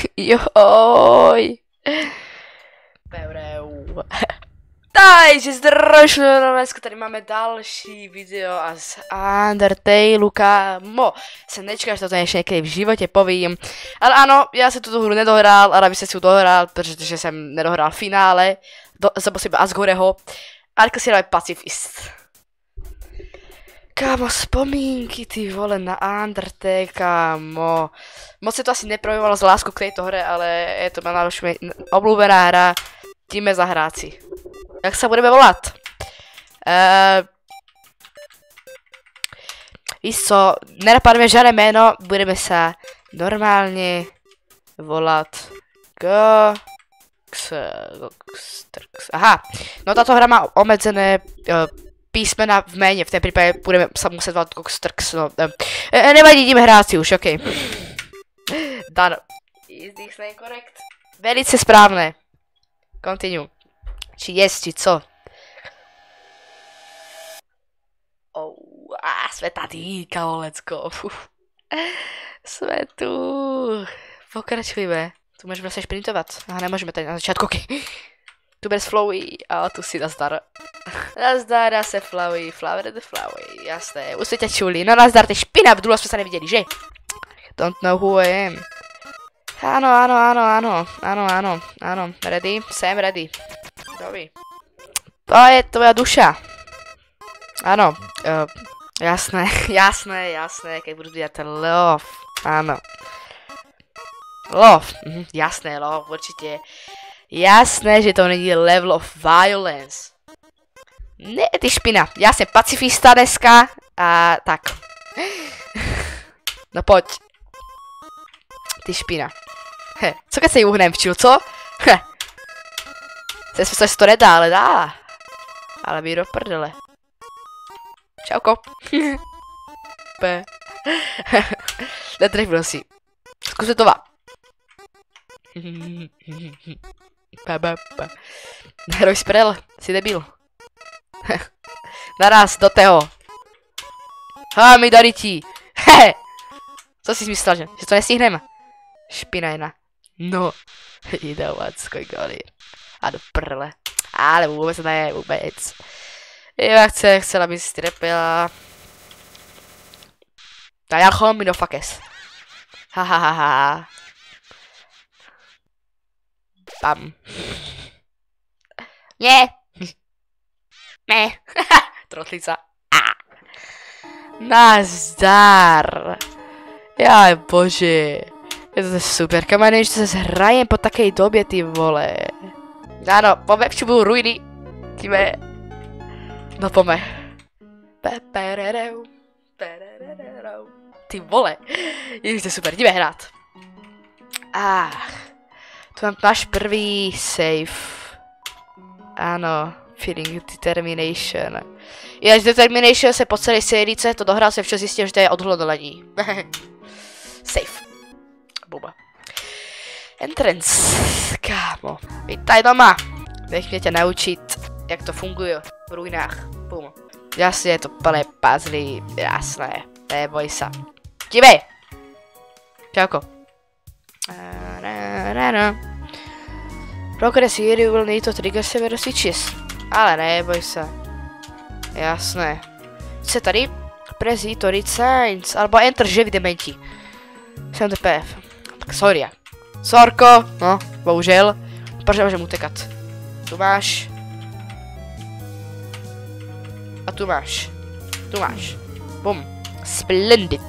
Joj. Takže dneska tady máme další video a z Undertale, kámo. Jsem nečekal, že to ještě někdy v životě povím. Ale ano, já jsem tuto hru nedohrál, ale abyste si ji dohrál, protože jsem nedohrál finále. Zabil jsem Asgoreho. A teďka si dáme pacifist. Kámo, vzpomínky, ty vole, na Undertale, kámo. Moc se to asi neprojevovalo z lásku k této hře, ale je to má náročná oblúbená hra. Jdeme zahrát si. Jak se budeme volat? Víš co, nenapadne žádné jméno, budeme se normálně volat Aha, no tato hra má omezené písmena v jméně, v té případě budeme se muset volat Goxtrx, no. Nevadí, jdeme hrát si už, ok. Done. Is this name correct? Velice správné. Continue. Či jest, či co? Oh, jsme tady, kaolecko. Jsme tu. Pokračujeme. Tu můžeme vlastně šprintovat. Aha, nemůžeme tady na začátku, ok. Tu bez Flowey, a tu si nazdar. Nazdar, já se Flowey, Flower the Flowey, jasné, už jste tě čuli. No nazdar, ty špina, v důle jsme se neviděli, že? Don't know who I am. Ano, ready? Jsem ready. Dobrý. To je tvoja duša. Ano, jasné, keď budu dělat love. Ano. Love, jasné, love, určitě. Jasné, že to není level of violence. Ne, ty špina, já jsem pacifista dneska a tak. No pojď. Ty špina. Co keď se jí uhnem včil, co? Se to nedá, ale dá. Ale mi do prdele. Čauko. Netrefil si. Zkus to va. Heroj sprel, si debil. Naraz, do tého. Ha, mi darití. Co jsi myslel, že to nestihneme? Špina jedna. No, idiotsko, golír. A do prle. Ale vůbec ne, vůbec. Já chcela by si trepila. A já chom mi do fakes. Hahaha. Bam. Ne. Trotlica. Nazdar. Jaj bože. Je to super, kamarádi, že se hrajem po také době, ty vole. Ano, po webči budou ruiny. Tím no pome. Ty vole. Je to super, jdeme hrát. Tu máš první save. Ano, feeling determination. Jež determination se po celé sérii, co je to dohrál, se včas zjistil, že to je odhodlání. Save. Buba. Entrance. Kámo. Vítaj doma. Nech mě tě naučit, jak to funguje v ruinách. Bum. Jasně, je to plné puzzly. Jasné. Neboj se. Dívej. Čauko. Progress here you will need to trigger several switches. Ale neboj se. Jasné. Co tady? Press E to read signs. Alebo enter, že vy dementi. Jsem TPF. Tak sorry. Sorko, no, bohužel. Proč nemůžem utekat? Tu máš. A tu máš. Tu máš. Bum. Splendid.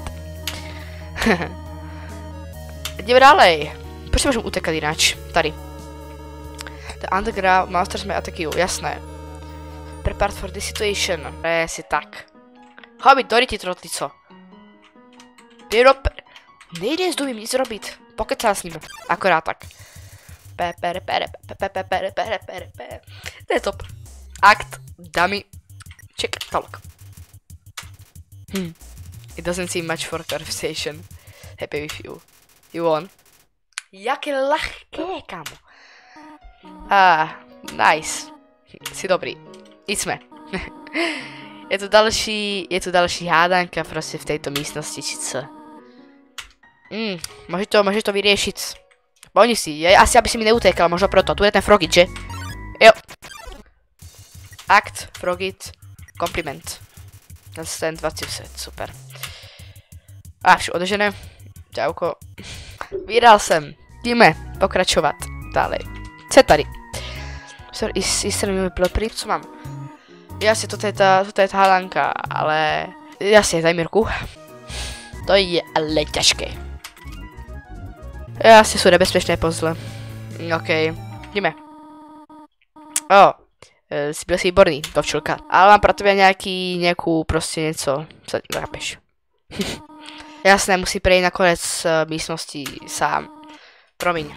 Jdeme dálej. Proč nemůžem utekat jináč? Tady. The underground monsters may attack you, jasné. Prepared for this situation. Si tak. Hobbit, dojdi ti trotlico. Nejde s důvím nic robit. Pokecá s ním. Akorát tak. To je top. Act. Dummy. Check. Talk. It doesn't seem much for conversation. Happy with you. You won. Jaké lehké, kámo. Nice. Jsi dobrý. Jsme. Je tu další hádanka prostě v této místnosti, či co? Může to vyřešit. Oni si, asi aby si mi neutekal, možno proto. Tu je ten Frogit, že? Jo. Akt, Frogit, kompliment. Ten 20, super. Až odežené. Čauko. Vyhrál jsem. Jdeme pokračovat dále. Co je tady? Jistě mi plprý, co mám? Jasně, toto je ta halanka, ale... Jasně, daj Mirku. To je ale těžké. Jasně, jsou nebezpečné puzzle. OK, jdeme. Byl jsi výborný, dovčulka. Ale mám pro tebe nějakou prostě něco, co nechápeš. Jasné, musí prejít na konec místnosti sám. Promiň.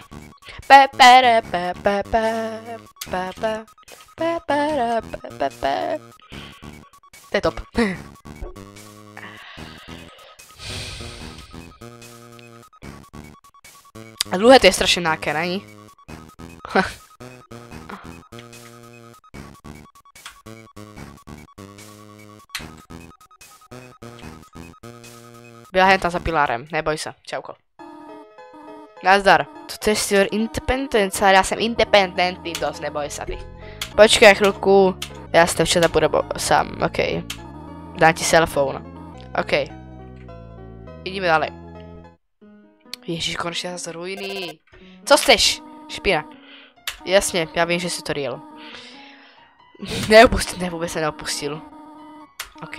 To je top. A dlouhé to je strašně náké, není? Byla jen tam za pilárem, neboj se, čauko. Nazdar. To je your independence, já jsem independentní dost, neboj se ty. Počkej chvilku, já se včera budu sám, ok. Dám ti telefon. Ok. Jdeme dále. Ježíš, konečně zase ruiny. Co chceš? Špina. Jasně, já vím, že jsi to real. Neopustil, ne, vůbec se neopustil. Ok.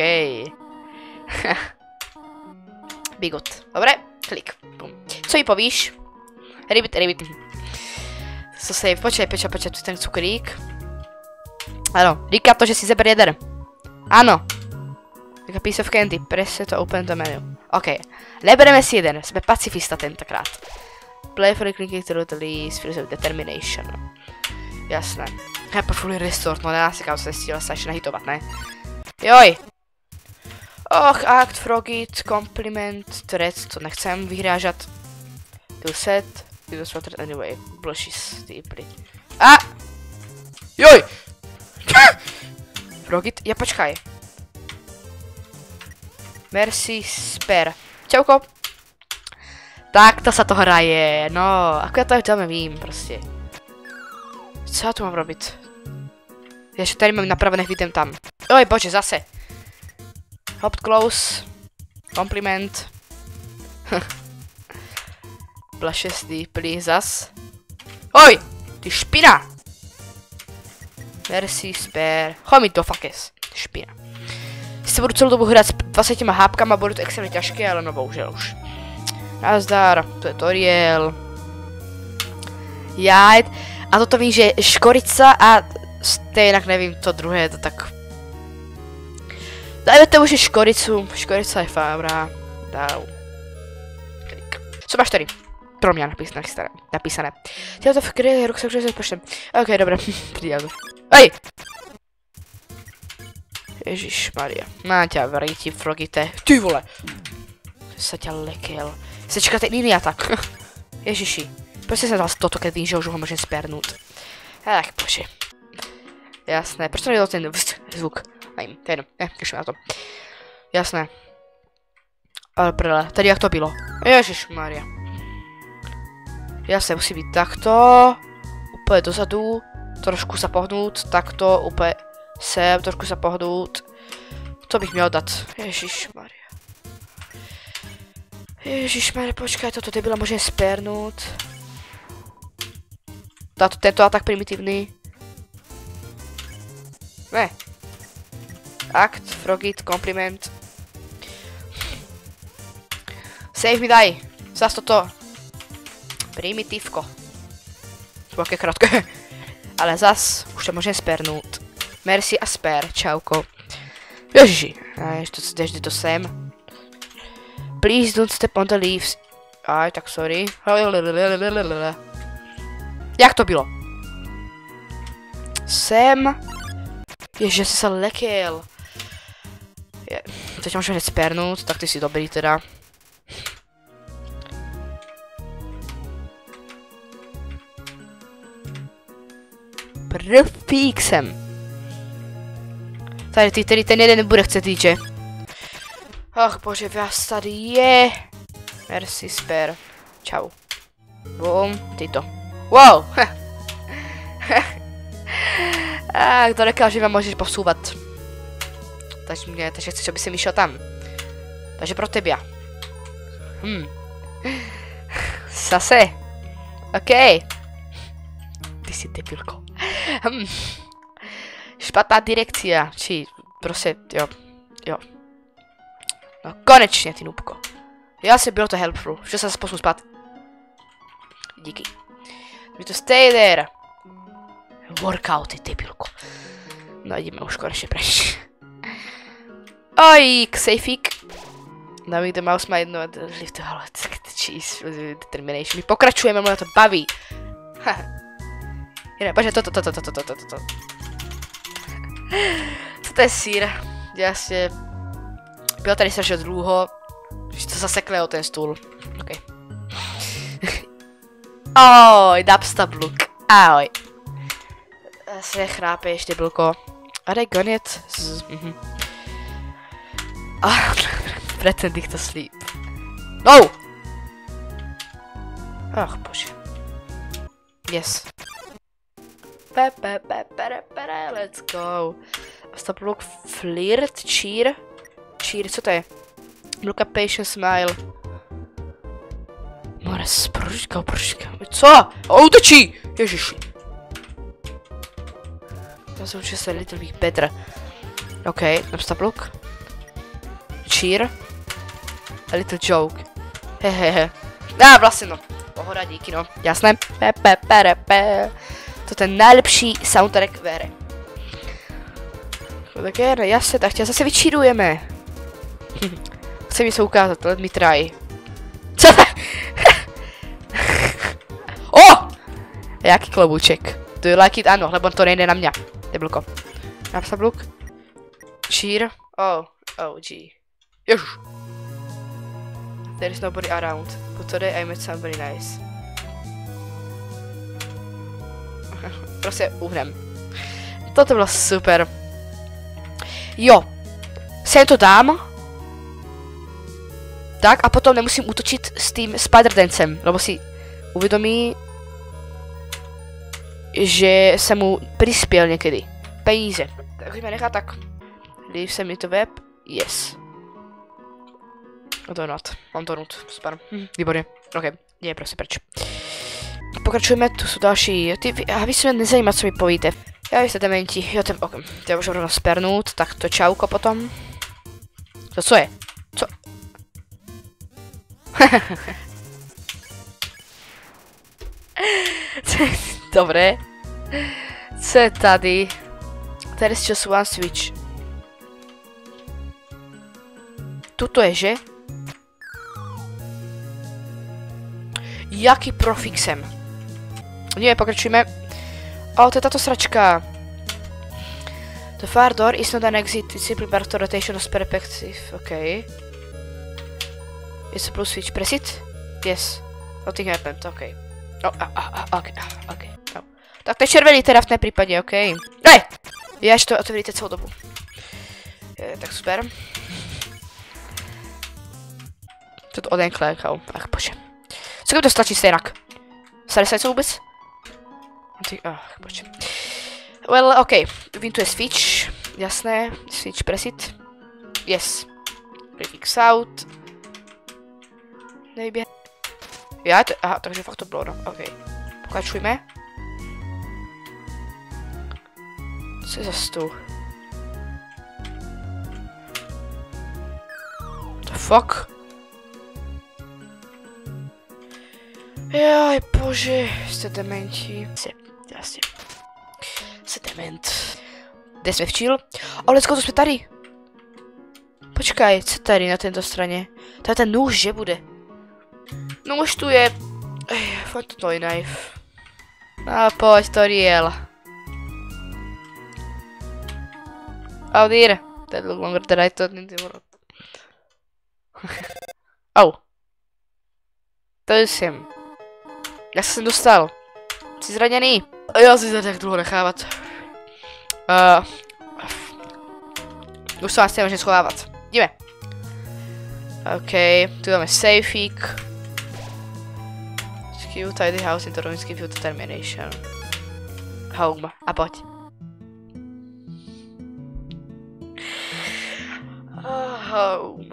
Be good. Dobré, klik. Bum. Co jí povíš? Ribbit. Co se počkej, tu ten cukrík. Ano, říká to, že si zeber jeden. Ano. Jako piece of candy, press to open the menu. OK, nebereme si jeden, jsme pacifista tentokrát. Play for clicking through the list, feels of determination. Jasné. Fully restored, no já si kámo se stíla se ještě nahitovat, ne? Joj. Och, act, Frogit, compliment, threat, to nechcem vyhrážat. Do set, do sweater anyway, blushes deeply. A! Joj! Frogit, ja počkaj. Merci, spare. Čauko. Tak to sa to hraje, no, ako ja to tam vím, prostě. Co já tu mám robit? Ještě tady mám napravené, vidím tam. Oj, bože, zase. Hopped close. Compliment. Blushes deeply, zas. Oj, ty špina. Merci, spare. Choď mi to, fuckes. Špina. Si budu celou dobu hrát s 20 hápkama, bude to extrémně těžké, ale no bohužel už. Nazdar, to je Toriel. Jaj, a toto vím, že škorica a stejnak nevím, to druhé je to tak. Dajme tomu, že škoricu, škorica je fábrá. Dau. Klik. Co máš tady? Pro mě napísané. Tyjo to v kryje, ruk se už počtem. Ok, dobré, přijde to. Hej! Ježišmaria. Má ťa vrejti, Frogite. Ty vole! Sa ťa lekel. Se čekáte jiný atak. Ježiši. Prostě jsem dal toto, keď vím, že už ho můžem spernúť. Ach, bože. Jasné, proč to nedal ten zvuk? Nevím, to je jedno. Kašme na to. Jasné. Ale prele, tady jak to bylo? Ježišmaria. Jasné, musí být takto. Úplně dozadu. Trošku se pohnout. Takto, úplně sem, trošku se pohnout. To bych měl dát. Ježišmaria. Ježišmaria, počkaj, toto debila můžem spernúť. Tento atak primitivní. Ne. Akt, Frogit, compliment. Save mi daj. Zas toto. Primitivko. Také krátké. Ale zas už to můžem spernúť. Merci a spare, čauko. Ježiši. Ještě to sem. Please don't step on the leaves. Aj, tak sorry. Jak to bylo? Sem. Ježiš, jsi se lekel. Teď můžeme hned spernúť, tak ty jsi dobrý teda. Profík jsem. Tady ten jeden nebude chcet jít, že? Ach bože, vás tady je. Merci, spare. Čau. Bum, tyto. Wow! Jak daleka, že vám můžeš posouvat. Takže chceš, aby jsem išel tam. Takže pro tebe. Zase. OK. Ty si debilko. Špatná direkcia. Či prostě, jo. No konečně, ty nubko. Já si bylo to helpful. Že se posun spát. Díky. Mi to stay there. Workouty, debilko. No jdeme už konečně preč. Oj, safeík. Now the mouse má jedno lift, ale cheese, determination. My pokračujeme, mě to baví. Jiné, bože, to. Co to je sír? Jasně. Bylo tady strašně dlouho. Že to zasekne o ten stůl. OK. Oj, dubstep look. Ahoj. Se chrápe ještě blko. Are they gone yet? Pretending to sleep. No! Ach, bože. Yes. Let's go. Stop look, flirt, cheer. Cheer, co to je? Look up, patient, smile. Mores, pročka. Co? Útočí! Ježiši. To jsem učil se little bit better. OK, stop look. Cheer. A little joke. Hehehe. Vlastně no. Pohoda, díky no. Jasné. To je ten nejlepší soundtrack v hře. Tak je, jasně, tak tě zase vyčírujeme. Chce mi se ukázat, let me try. Co to? Jaký klobouček. Do you like it? Ano, lebo to nejde na mě. Debilko. Napsat look. Cheer. Oh, gee. Ježiš. There is nobody around, but today I met somebody nice. Prostě uhnem. Toto bylo super. Jo. Sem to dám. Tak a potom nemusím útočit s tím Spider-Dancem, lebo si uvědomí, že jsem mu přispěl někdy. Peníze. Tak už mě nechá tak. Leave se mi to web. Yes. Donut. Mám donut. Super. Výborně. OK. Je prostě preč. Pokračujeme, tu jsou další. A vy se mě nezajímá, co mi povíte. Já jste dementi. Jo, ten OK. Já můžu rovno spernout. Tak to čauko potom. To co je? Co? Dobré. Co je tady? There is just one switch. Tuto je, že? Jaký profixem? Nie, pokračujeme. O, to je tato sračka. The far door is not an exit, it's simply back to rotation of perspective. OK. It's a blue switch. Press it? Yes. Nothing happened, OK. OK. No. Tak to je červený teda v tom případě, OK. Ne! Já ještě to otevříte celou dobu. Tak super. Co to odenklékal? Ach bože. Co mi to stačí stejnak? Stane se něco vůbec? Ach bože. Well, OK. Vím, tu je switch. Jasné. Switch, press it. Yes. Prefix out. Nejběh. Já to... Aha, takže fakt to bylo, no. OK. Pokračujeme. Co je za stůl? What the fuck? Jaj, bože, jste dementi. Jasně. Jste dement. Kde jsme včil? Let's go, to jsme tady. Počkaj, co tady na této straně? To je ten nůž, že bude? Nůž tu je. Fakt to toy knife. A pojď to riel. Oh dear. That look longer than I thought in the world. To jsem. Já jsem dostal. Jsi zraněný. Já si tady tak dlouho nechávat. Už se vás nemůžeme schovávat. Jdeme. OK, tu máme safeík. View tidy house into ruins give you determination. Home. A pojď. Home.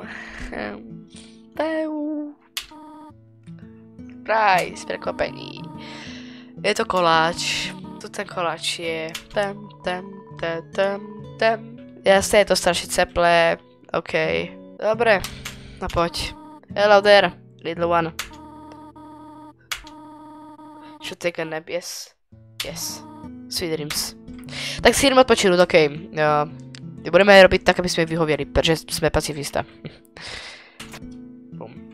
Price, překvapení. Je to koláč. Tu ten koláč je. Jasně, je to strašně ceplé. OK. Dobre. No pojď. Hello there, little one. Should take a nap, yes. Yes. Sweet dreams. Tak si jdeme odpočinout, OK. Budeme robit tak, aby jsme vyhověli, protože jsme pacifista. Bum.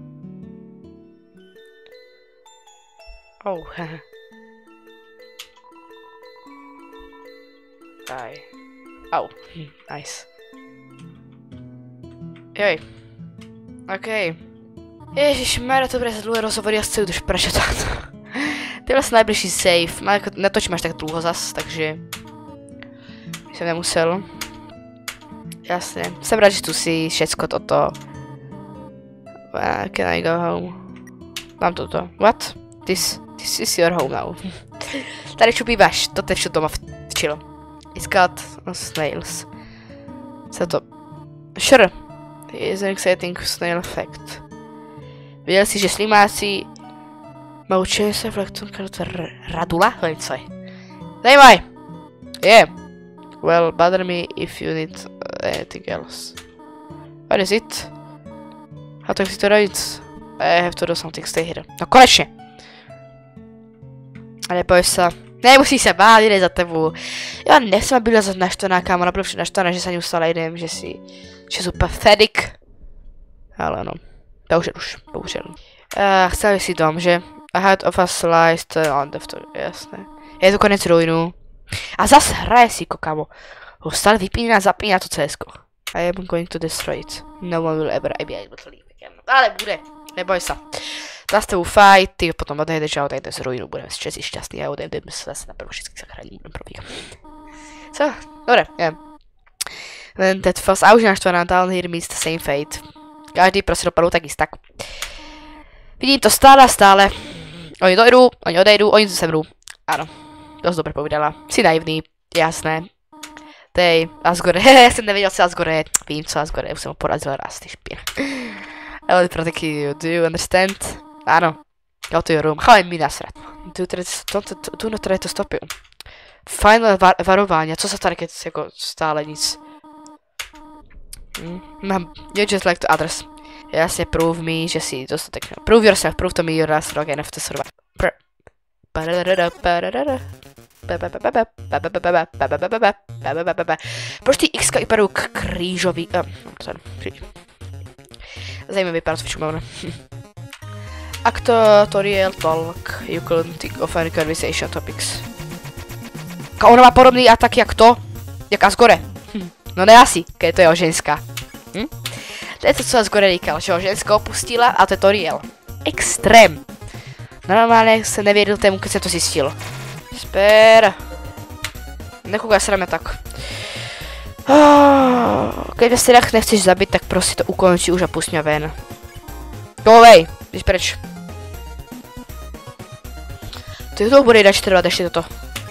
Oh. Aj. Au. Nice. Joj. OK. Ježišmarja, to bude za dlouhé rozhovory, já chci už prečetat. To je vlastně nejbližší save. Netočím až tak dlouho zas, takže jsem nemusel. Jasně. Jsem rád, že tu si všecko toto. Can I go home? Mám toto. What? This is your home now. Tady čo býváš? Toto je vše doma v chill. It's got snails. Co to? Sure. Is an exciting snail effect. Viděl jsi, že slimáci mouče se vlekton radula? To je co je. Zajímaj! Yeah. Well, bother me if you need anything else. What is it? How to exit the roads? I have to do something, stay here. No konečně! Ale boj se. Nemusíš se bát, jde za tebou. Já nesmím byla za naštvaná, kámo, naprosto naštvaná, že se neustále jdem, že jsi pathetic. Ale no, bohužel. Chceli si dom, že? Ahead of us lies the undertow, jasné. Je to konec ruinu. A zas hraje si, kámo. Stále vypíná, zapíná to CSko. I am going to destroy it. No one will ever be able to leave again. Ale bude, neboj se. Dá s tebou fight, ty potom odejdeš a odejde z ruinu, budeme všetci šťastní a odejdeme se zase na prvou všetky zachránit, budeme probíhat. Co? Dobre, yeah. Then that first, a už naštvaná, down here meets the same fate. Každý prostě dopadl tak jist tak. Vidím to stále a stále. Oni dojdou, oni odejdou, oni zemřou. Ano, dost dobře povídala. Jsi naivný, jasné. Tej, Asgore, já jsem nevěděl, co Asgore je. Vím, co Asgore je, už jsem ho porazil raz, ty špín. Ale protect you, do you understand? Ano. Go to your room, chaj mi nasrat. Do not try to stop you. Final varování, co se tady jako stále nic. You just like to others. Jasně, prove me, že jsi dostatek. Prove yourself, prove to me you're as strong enough to survive. Proč ty X-ka vypadají křížový? Zajímavý pár cvičů máme. Actorial talk, you couldn't think of any conversation topics. Ona má podobný atak jak to? Jak Asgore. No ne asi, keď to je ženská. To je to, co Asgore říkal, že ho ženská opustila a to je Toriel. Extrém. Normálně se nevěděl tému, keď se to zjistil. Spér. Nekoukáš se na mě tak. Keď ve stejnách nechceš zabít, tak prostě to ukončí už a pust mě ven. Go away, jdeš preč. To bude jít trvat ještě toto.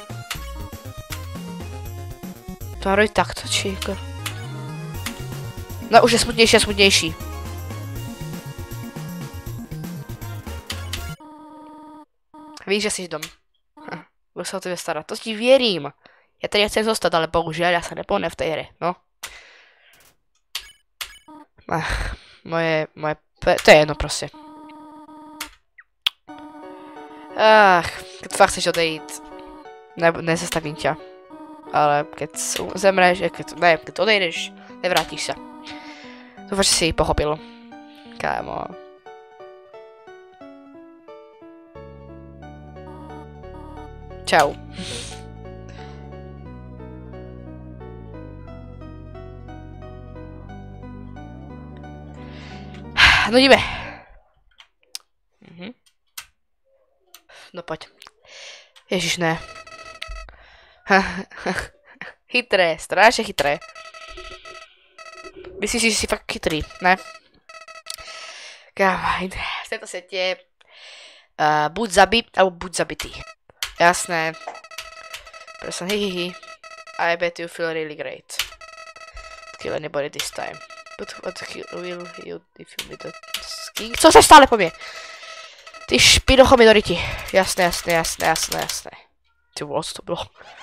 To má takto, či jako... No už je smutnější a smutnější. Víš, že jsi dom. Budu se o tebe starat, to ti věřím. Já tady chci zůstat, ale bohužel já se nepohne v té hře, no. To je jedno prostě. Keď fakt chceš odejít, nezastavím tě. Ale keď zemřeš, keď odejdeš, nevrátíš se. Doufám, že jsi pochopil. Kámo. Čau. No jdeme. No pojď. Ježiš, ne. Chytré, strašně chytré. Myslíš, že jsi fakt chytrý, ne? Kámo, v této světě Buď zabít, alebo buď zabitý. Jasné. Presne, hihihi. I bet you feel really great. Kill anybody this time. But what will you if you meet a king? Co se stále po mně? Ty špinocho mi do ryti. Jasné. Ty vole, co to bylo?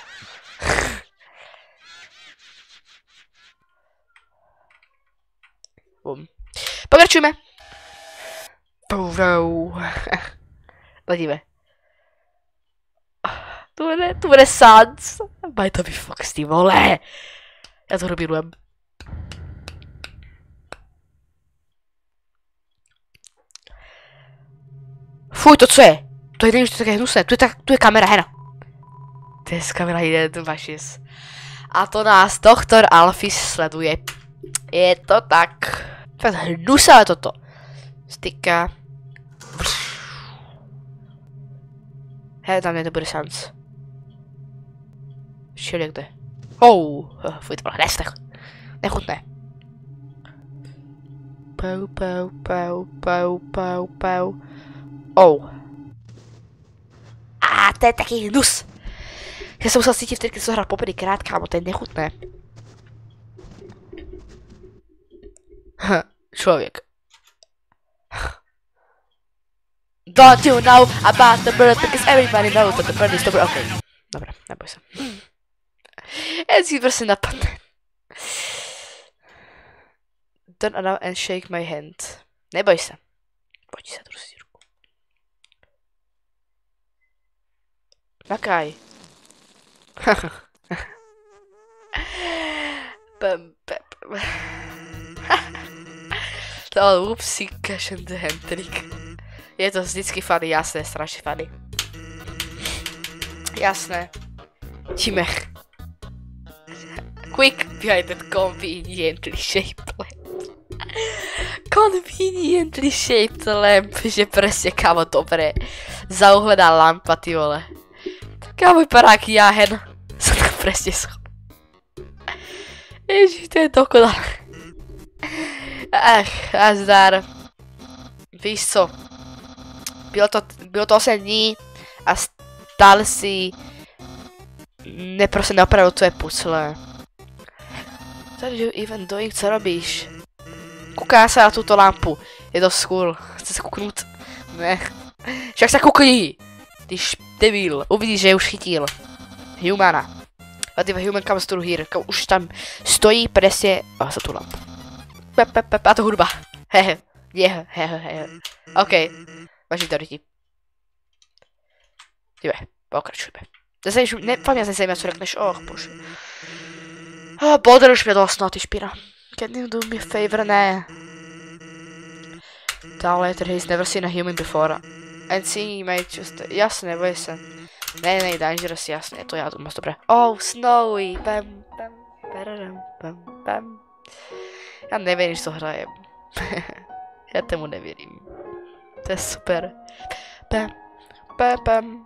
Bum. Pokračujeme. Letíme. Tu bude Sans. Mají to být Fox, ty vole. Já to robilujem. Fuj, to co je? To je nejvíc také hnusné. Tu je kamera, hena. To je z kamera jde, to vašis. A to nás doktor Alfis sleduje. Je to tak. Fakt hnusavé toto. Styka. Hej, tam nebude Sans. Všelijak kde. Fuj, to bylo hnestech. Nechutné. Pau. To je taký hnus. Já jsem musel cítit vtedy, když jsem hrál poprvé krát, kámo, to je nechutné. Člověk. Don't you know about the bird, because everybody knows that the bird is the bird. Okay. Dobré, neboj se. Já si prostě napadne. Don't allow and shake my hand. Neboj se. Pojď se trusí ruku. Makaj. To upsí kašen the hand trick. Je to vždycky funny, jasné, strašně funny. Jasné. Jdeme. Quick behind that conveniently shaped lamp. Conveniently shaped lamp, že prostě kámo dobré. Zauhledá lampa, ty vole. Kámo vypadá jak jáhen. Jsem tak prostě schop. Ježiš, to je dokonalé. A zdar. Víš co? Bylo to 8 dní a stále si prostě neopravil tvoje pucle. What are you even doing, co robíš? Kouká se na tuto lampu. Je to cool. Chce se kouknout? Ne. Však se koukni! Ty debil. Uvidíš, že je už chytil. Humana. A ty human comes through here. Už tam stojí přesně za tu lampu. A to hudba. Hehe. Hehe. OK. Vaši to lidi. Jdeme. Pokračujeme. Zase už nepamatuji se, co řekneš. Bože. Bodr už mě dosno, ty špina. Can you do me a favor? Ne. Later he's never seen a human before. And see my just... Jasně, neboj se. Ne, dangerous, jasně, to já to moc dobré. Snowy. Pam. Já nevěřím, že to hrajem. Já tomu nevěřím. To je super. Pam.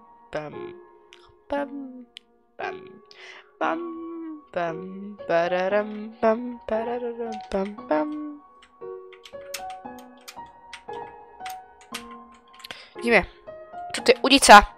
Jdeme. Co to je udica?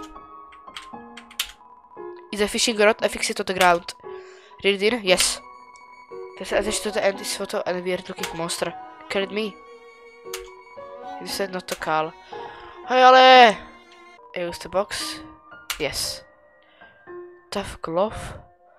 Is a fishing rod, I fix it on the ground. Read it in? Yes. There's attached to the end this photo and a weird looking monster. Carried me. You said not to call. Hej ale! Use the box. Yes. Tough glove.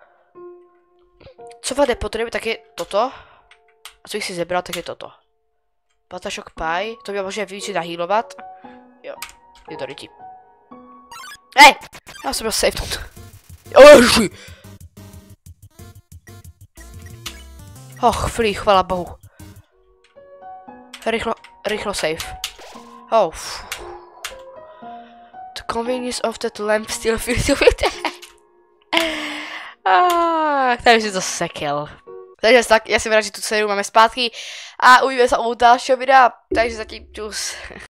Co vade potřebuje, tak je toto. A co jich si zebral, tak je toto. Patašok pie, to by možná využít nahýlovat. Jo, je to ryti. Hej! Já jsem byl saved. Oži! Free, chvala bohu. Rychlo save. The convenience of that lamp still feels with takže to sekel. Takže tak, já jsem rád, že tu sérii máme zpátky a uvidíme se u dalšího videa, takže zatím čus.